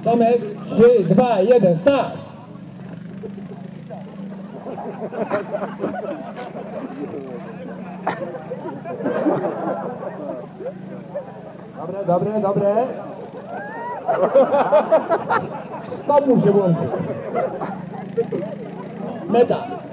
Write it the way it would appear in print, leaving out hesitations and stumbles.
Tomek, 3, 2, 1, start! Dobre, dobre, dobre. Stop mu się włączy. Meta.